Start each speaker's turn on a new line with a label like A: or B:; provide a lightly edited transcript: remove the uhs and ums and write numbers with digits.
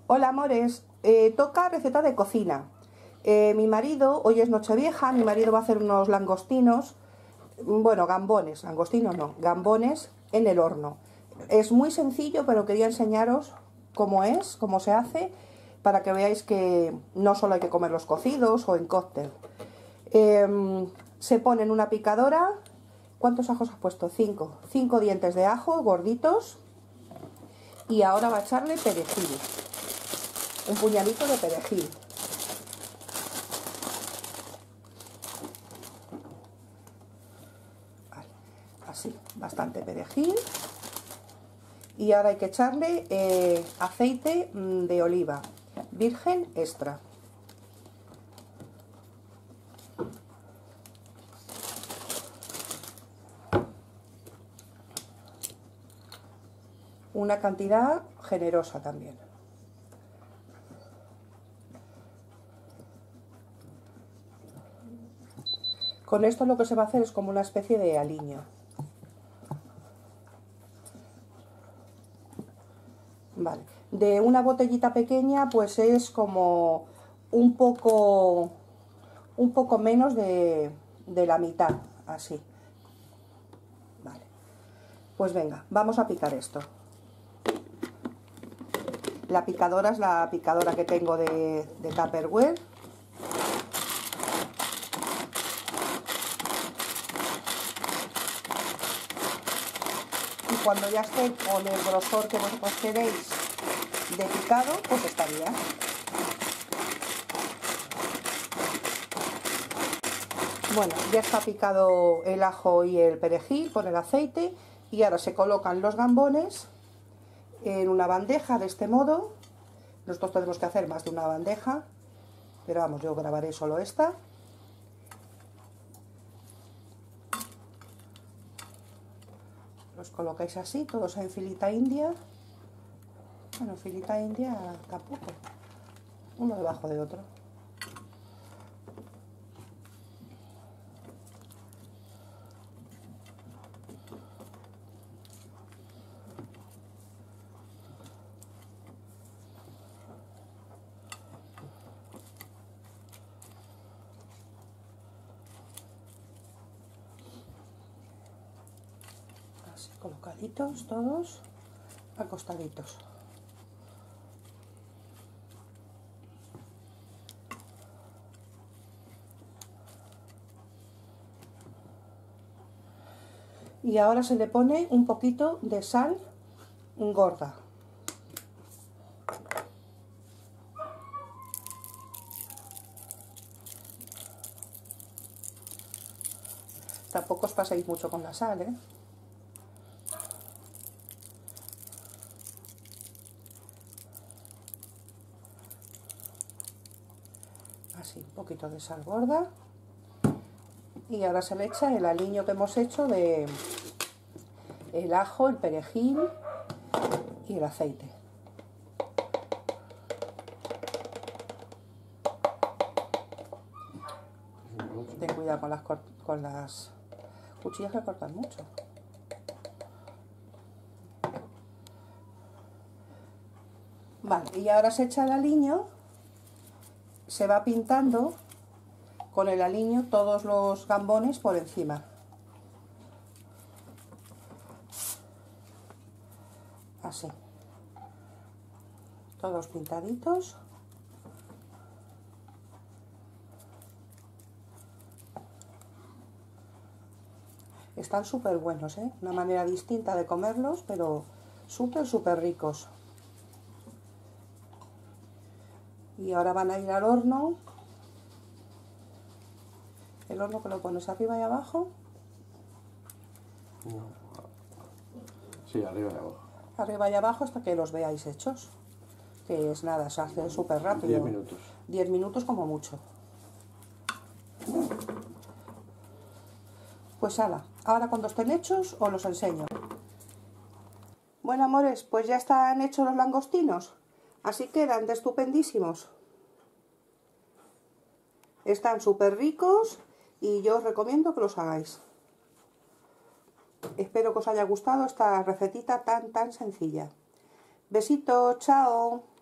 A: Hola amores, toca receta de cocina. Mi marido, hoy es Nochevieja, mi marido va a hacer unos langostinos, bueno, gambones, langostinos no, gambones en el horno. Es muy sencillo, pero quería enseñaros cómo es, cómo se hace, para que veáis que no solo hay que comerlos cocidos o en cóctel. Se pone en una picadora. ¿Cuántos ajos has puesto? 5 dientes de ajo gorditos. Y ahora va a echarle perejil, un puñadito de perejil. Vale, así, bastante perejil. Y ahora hay que echarle aceite de oliva virgen extra. Una cantidad generosa también. Con esto lo que se va a hacer es como una especie de aliño. Vale. De una botellita pequeña pues es como un poco menos de la mitad, así. Vale. Pues venga, vamos a picar esto. La picadora es la picadora que tengo de Tupperware. Y cuando ya esté con el grosor que vosotros queréis de picado, pues estaría. Bueno, ya está picado el ajo y el perejil con el aceite y ahora se colocan los gambones en una bandeja de este modo. Nosotros tenemos que hacer más de una bandeja, pero vamos, yo grabaré solo esta. Los colocáis así, todos en filita india. Bueno, filita india tampoco, uno debajo de otro. Así, colocaditos todos, acostaditos. Y ahora se le pone un poquito de sal gorda. Tampoco os paséis mucho con la sal, ¿eh? Así, un poquito de sal gorda. Y ahora se le echa el aliño que hemos hecho de el ajo, el perejil y el aceite. Ten cuidado con las cuchillas que cortan mucho. Vale, y ahora se echa el aliño, se va pintando con el aliño todos los gambones por encima. Así. Todos pintaditos. Están súper buenos, ¿eh? Una manera distinta de comerlos, pero súper ricos. Y ahora van a ir al horno. ¿El horno que lo pones arriba y abajo?
B: Sí, arriba y abajo.
A: Arriba y abajo hasta que los veáis hechos. Que es nada, se hace súper rápido.
B: 10 minutos.
A: 10 minutos como mucho. Pues ala, ahora cuando estén hechos os los enseño. Bueno amores, pues ya están hechos los langostinos. Así quedan de estupendísimos. Están súper ricos y yo os recomiendo que los hagáis. Espero que os haya gustado esta recetita tan sencilla. Besitos, chao.